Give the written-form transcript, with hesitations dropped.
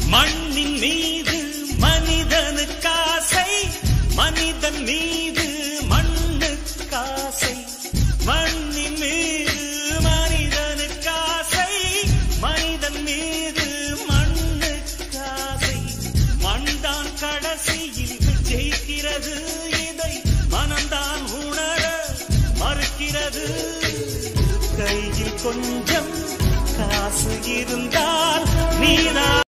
மண்ணின் மீது மனிதனுக்காசை, மனிதன் மீது மண்ணுக்காசை. மண்ணின் மீது மனிதனுக்காசை, மனிதன் மீது மண்ணுக்காசை. மண்தான் கடைசியில் ஜெயிக்கிறது, இதை மனம்தான் உணர மறுக்கிறது. கையில் கொஞ்சம் காசு இருந்தால் நீதான்